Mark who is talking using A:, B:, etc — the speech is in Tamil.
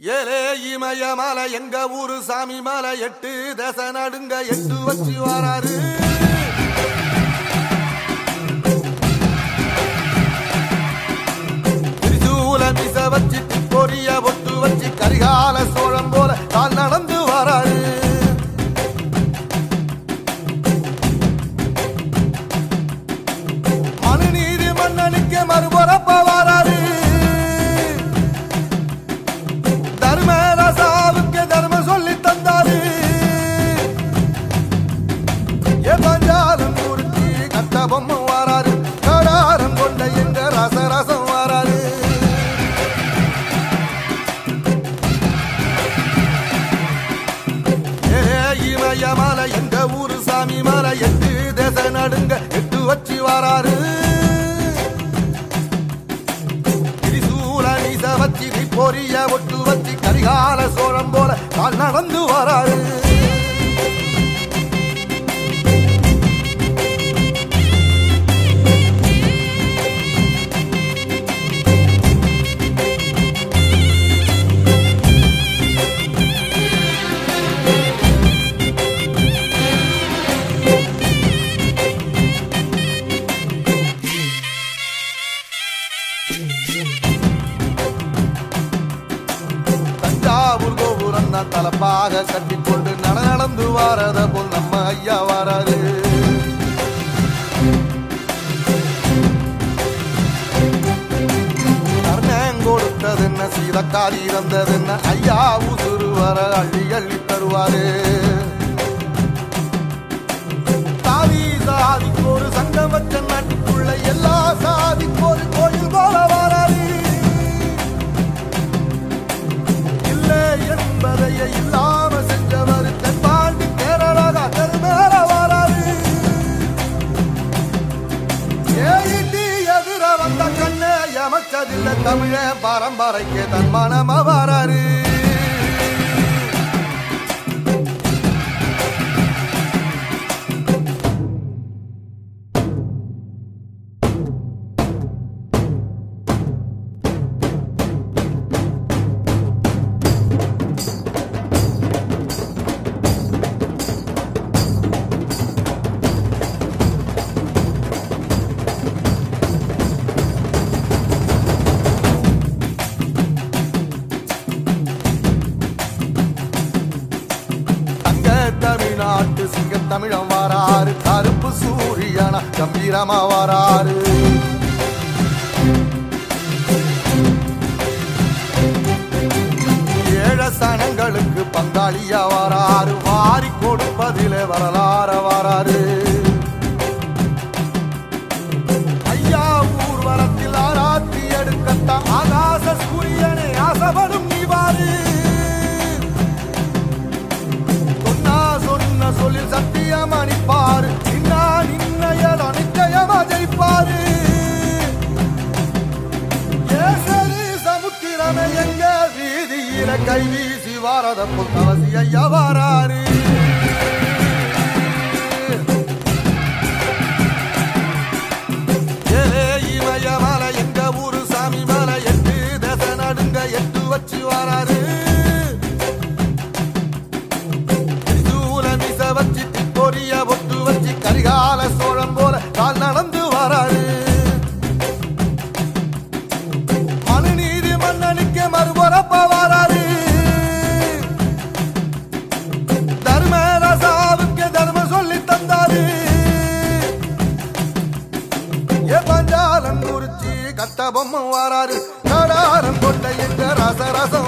A: ஏலே இமய மலை எங்க ஊரு சாமி மலை 8 தேச நடுங்க 8 வச்சு வராரு. திரிசூல மிச வச்சு பொரிய ஒட்டு வச்சு கரிகால சோழம் போல கால் நடந்து வராரு. மனுநீதி மன்னனுக்கு மறுபுறப்ப வராரு. தர்மராசாவுக்கு தர்மம் சொல்லி தந்தாரு. பஞ்சாலம் குறிச்சி கட்டபொம்ம வராரு. கடாரம் கொண்ட எங்க ரசரசம் வராரு. இமய மலை எங்க ஊரு சாமி மலை 8 தேச நடுங்க 8 வச்சு வராரு. வச்சி பொரிய ஒட்டு வச்சி கரிகால சோழம் போல கால் நடந்து வராரு. தலப்பாக கட்டிக்கொண்டு நடந்து வாரத போல் நம்ம ஐயா வராரு. கர்ணன் கொடுத்தது என்ன சீதக்காரி இறந்தது என்ன ஐயா உசுறு வர அள்ளி அள்ளி தருவாரு. சாதி சாதிக்கு ஒரு சங்கம் வச்ச நாட்டுக்குள்ள எல்லா சாதிக்கு ஒரு கோயில் போல வராரு. என்பதைய இல்லாம செஞ்சவர் தென்பாண்டி கேரளா தெருமேல வராரு. ஏயிட்டி எதிர வந்த கண்ணே எமச்சதில்ல தமிழ பரம்பரைக்கு தன் மனம வராரு. தமிழ்நாட்டு சிங்க தமிழம் வராரு. கருப்பு சூரியனா கம்பீரமா வராரு. ஏழ சனங்களுக்கு பங்காளியா வராரு. வாரி கொடுப்பதிலே வரலாற வராரு. ஐயா ஊர்வலத்தில் ஆராத்தி எடுக்கத்தான் ஆகாச சூரியனே ஆசைப்படும் நீவாரு. சொல்லில் சத்தியம் அணிப்பாரு. நின்னையட நிச்சயமா ஜெயிப்பாரு. சமுத்திரமே எங்க வீதியில கை வீசி வாரத புத்தவசி ஐயா வராரு. இமய மலை எங்க ஊரு சாமி மலை 8 தேச நடுங்க 8 வச்சு வராரு. வச்சி பொரிய ஒட்டு வச்சி கரிகால சோழம் போல கால் நடந்து வராரு. மனுநீதி மன்னனுக்கு மறுபுறப்ப வராரு. தர்மராசாவுக்கு தர்மம் சொல்லி தந்தாரு. பஞ்சாலம் குறிச்சி கட்டபொம்ம வராரு. கடாரம் கொண்ட எங்க ரசரசம்